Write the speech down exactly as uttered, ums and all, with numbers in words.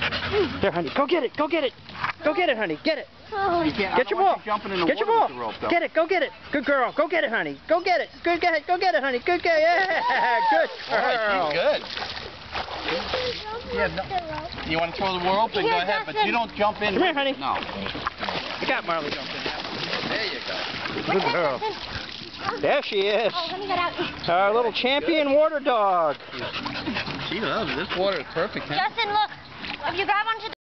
There, honey. Go get it. Go get it. Go get it, honey. Get it. You can't, Get your ball. you jumping in the Get your water ball. with the rope, though. Get it. Go get it. Good girl. Go get it, honey. Go get it. Good. Go ahead. Go get it, honey. Good girl. Yeah. Good girl. All right, she's good. Yeah, no. You want to throw the rope? Then go ahead, but you don't jump in. Come here, honey. No. You got Marley. There you go. Good girl. There she is. Oh, let me get out. Our little champion water dog. She loves it. This water is perfect. Huh? Justin, look. If you grab onto the